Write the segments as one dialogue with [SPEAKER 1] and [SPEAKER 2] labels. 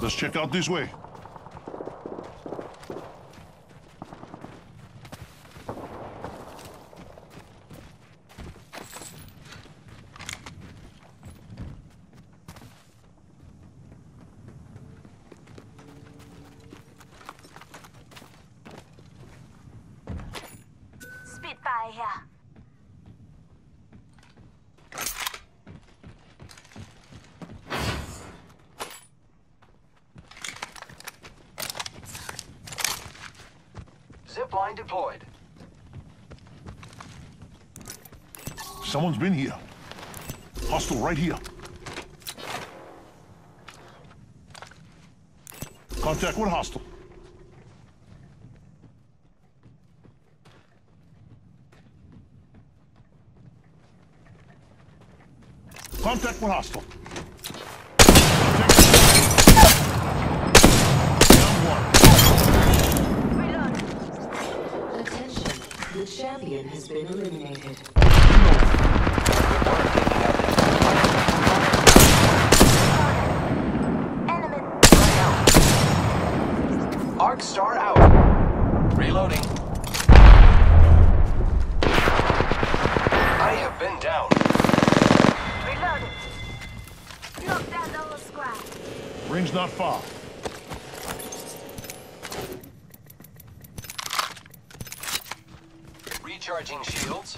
[SPEAKER 1] Let's check out this way.
[SPEAKER 2] Spitfire here.
[SPEAKER 3] Zipline deployed.
[SPEAKER 1] Someone's been here. Hostile right here. Contact with hostile. Contact with hostile. Down one.
[SPEAKER 4] Attention, the champion has been eliminated.
[SPEAKER 3] Arc Star out. Reloading. I have been down.
[SPEAKER 2] Reloading. Knock down the whole squad.
[SPEAKER 1] Ring's not far.
[SPEAKER 3] Recharging shields.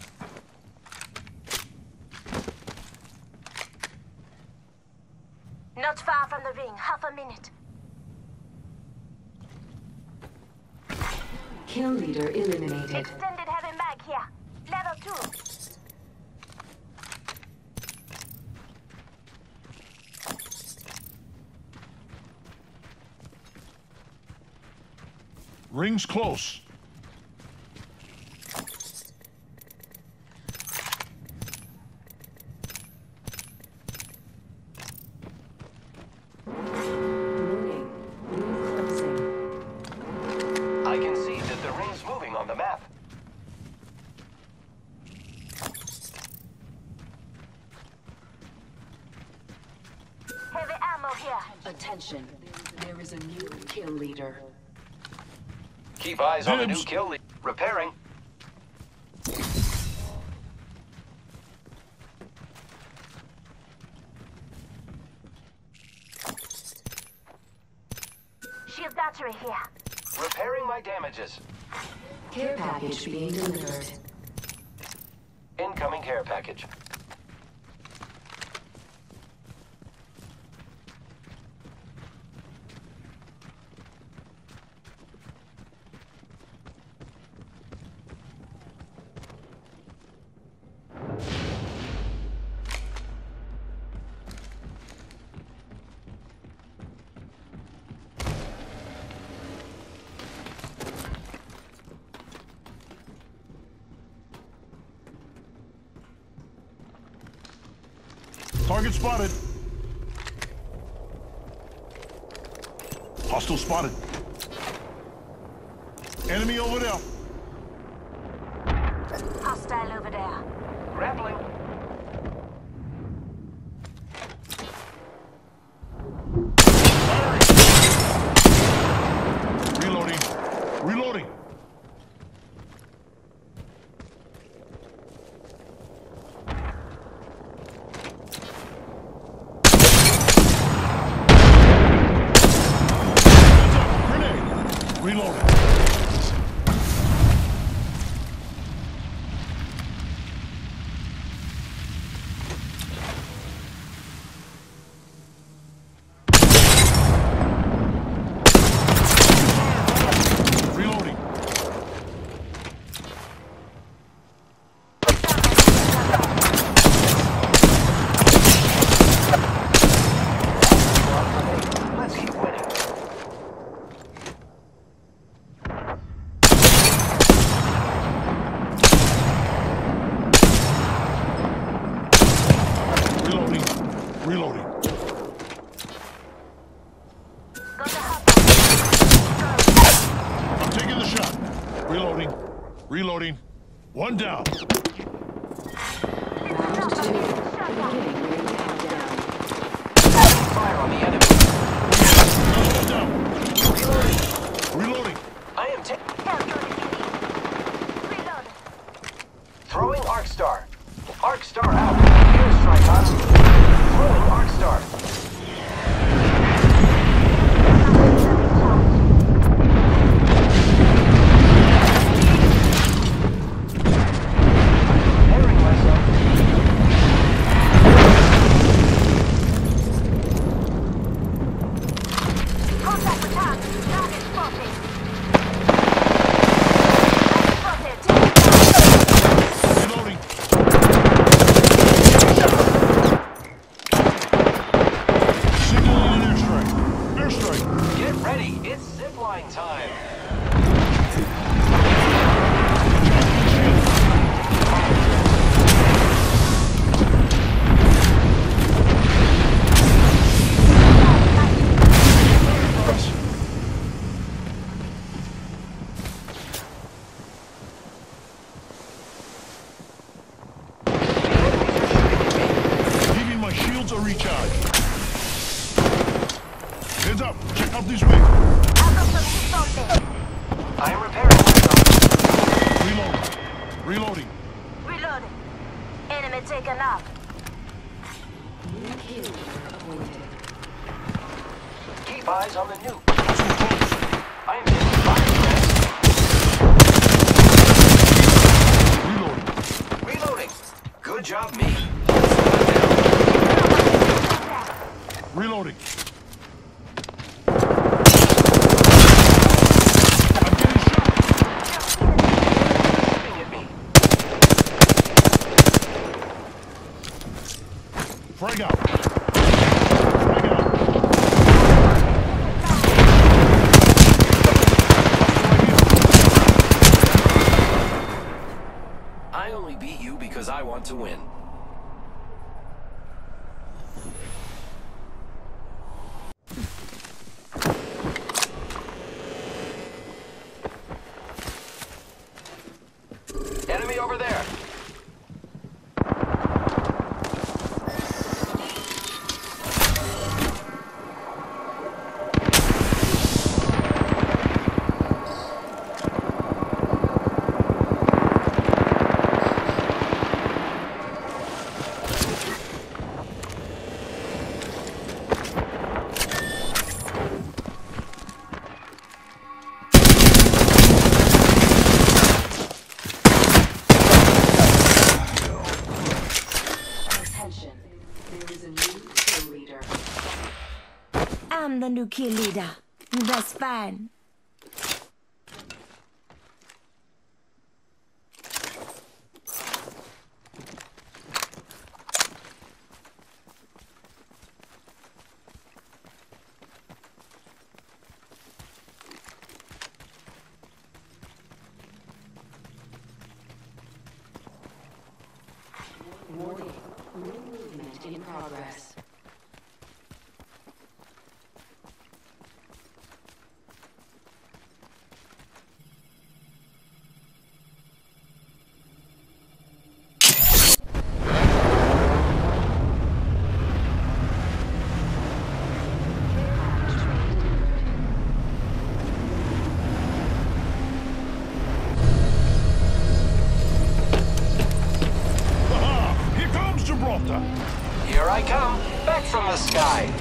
[SPEAKER 2] Not far from the ring. Half a minute.
[SPEAKER 4] Kill leader eliminated.
[SPEAKER 2] Extended heavy mag here. Level 2.
[SPEAKER 1] Ring's close.
[SPEAKER 4] Warning, ring closing.
[SPEAKER 3] I can see that the ring's moving on the map.
[SPEAKER 2] Heavy ammo here.
[SPEAKER 4] Attention, there is a new kill leader.
[SPEAKER 3] Keep eyes on the new
[SPEAKER 1] Dibs.
[SPEAKER 3] kill lead. Repairing.
[SPEAKER 2] Shield battery here.
[SPEAKER 3] Repairing my damages.
[SPEAKER 4] Care package being delivered.
[SPEAKER 3] Incoming care package.
[SPEAKER 1] Target spotted. Hostile spotted. Enemy over there.
[SPEAKER 2] Hostile over there.
[SPEAKER 3] Grappling.
[SPEAKER 1] Reloading. Reloading. Grenade. Reloading. Reloading.
[SPEAKER 3] Let's keep winning.
[SPEAKER 1] Reloading. Reloading.
[SPEAKER 2] Got the hop.
[SPEAKER 1] I'm taking the shot. Reloading. Reloading. One down.
[SPEAKER 4] Round 2. Beginning ring countdown.
[SPEAKER 3] Fire on the enemy.
[SPEAKER 1] Reloading.
[SPEAKER 3] I am taking.
[SPEAKER 2] Help you if you need. Reload.
[SPEAKER 3] Throwing Arc Star. Arc Star out. Airstrike on. Throwing Arc Star. Preparing myself.
[SPEAKER 2] Contact with target. Target spotted. Target spotted.
[SPEAKER 1] Reloading. Signaling an airstrike. Airstrike.
[SPEAKER 3] Get ready. It's zipline time.
[SPEAKER 1] Giving my shields a recharge. Heads up. Check out this way.
[SPEAKER 2] I've got some hits on there.
[SPEAKER 3] I am repairing myself.
[SPEAKER 1] Reloading. Reloading.
[SPEAKER 2] Reloading. Enemy taken out.
[SPEAKER 4] New kill leader appointed.
[SPEAKER 3] Keep eyes on the nuke.
[SPEAKER 1] Too close.
[SPEAKER 3] I am getting fire threats.
[SPEAKER 1] Reloading.
[SPEAKER 3] Reloading. Good job, me.
[SPEAKER 1] Reloading. I'm getting shot.
[SPEAKER 3] Shooting at me.
[SPEAKER 1] Frag out. Frag out.
[SPEAKER 3] I only beat you because I want to win. Enemy over there.
[SPEAKER 4] Attention. There is a new kill leader.
[SPEAKER 2] I'm the new kill leader. That's fine.
[SPEAKER 4] Warning. New movement in progress.
[SPEAKER 1] Aha! Here comes Gibraltar.
[SPEAKER 3] Here I come, back from the sky.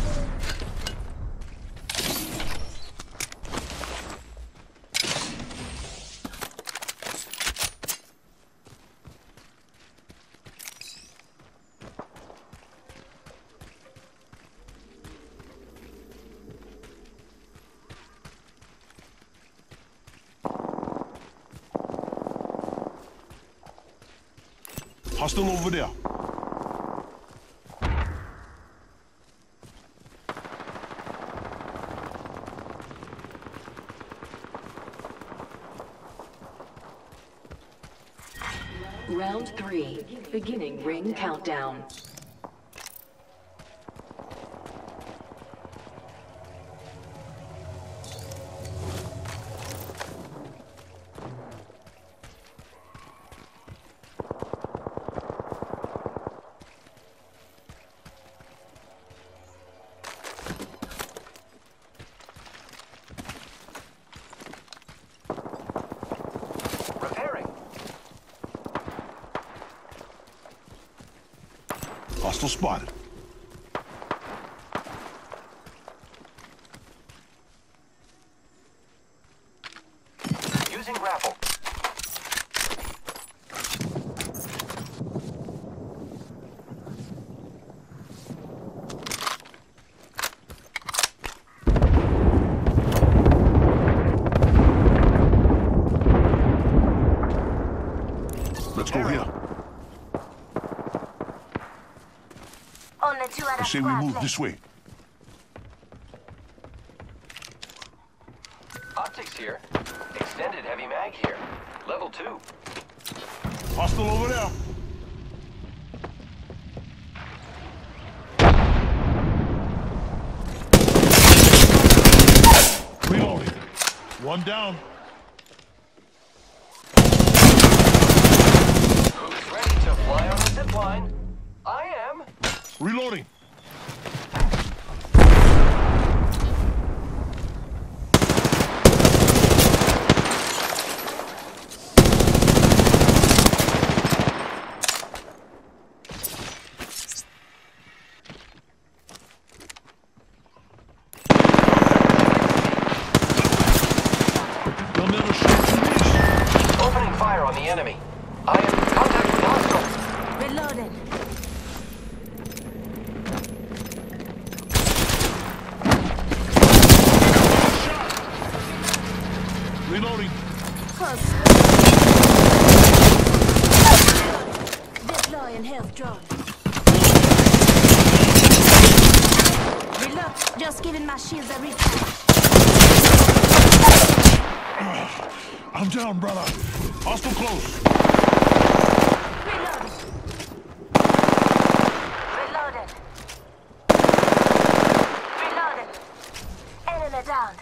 [SPEAKER 1] Hostile over there.
[SPEAKER 4] Round 3. Beginning ring countdown.
[SPEAKER 1] Hostile spotted.
[SPEAKER 3] Using grapple.
[SPEAKER 1] Let's go here.
[SPEAKER 2] Only two out
[SPEAKER 1] I
[SPEAKER 2] of
[SPEAKER 1] say we
[SPEAKER 2] squad
[SPEAKER 1] move
[SPEAKER 2] left.
[SPEAKER 1] this way.
[SPEAKER 3] Optics here. Extended heavy mag here. Level 2.
[SPEAKER 1] Hostile over there. Reloading. One down.
[SPEAKER 3] Who's ready to fly on the zip line? I am.
[SPEAKER 1] Reloading. They'll never shoot through this.
[SPEAKER 3] Opening fire on the enemy. I am contact with hostile.
[SPEAKER 2] Reloading.
[SPEAKER 1] Reloading.
[SPEAKER 2] Close. Deploying health drone. Reload. Just giving my shields a recharge.
[SPEAKER 1] I'm down, brother. Hostile close.
[SPEAKER 2] Reloading. Reloading. Reloading. Enemy downed.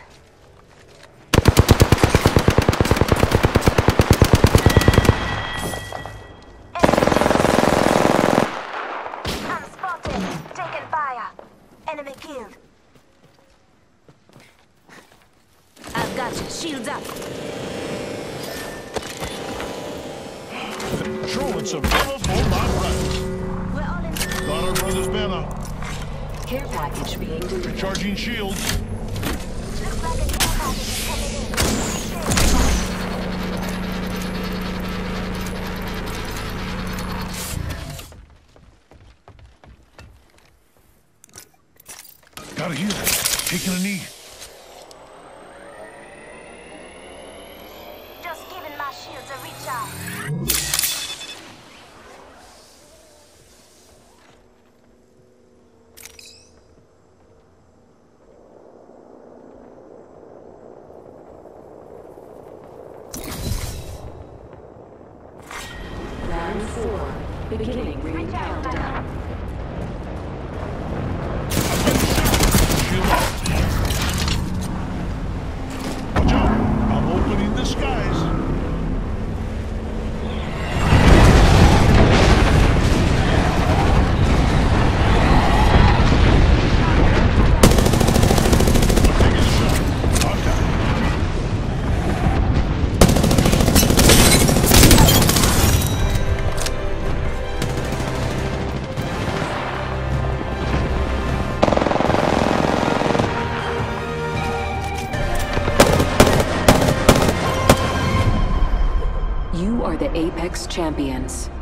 [SPEAKER 2] I'm spotted. Taking fire. Enemy killed. I've got you. Shields up.
[SPEAKER 1] Showing some love for my brothers.
[SPEAKER 2] We're all in.
[SPEAKER 1] Got our brother's banner.
[SPEAKER 4] Care package being delivered.
[SPEAKER 1] Recharging shields.
[SPEAKER 2] Looks like a care package is coming in.
[SPEAKER 1] Got a heal. Taking a knee.
[SPEAKER 2] Just giving my shields a recharge.
[SPEAKER 4] Round 4. Beginning ring countdown.
[SPEAKER 1] Shield up. Watch out. I'm opening the skies. Taking a shot. Contact.
[SPEAKER 4] You are the Apex Champions.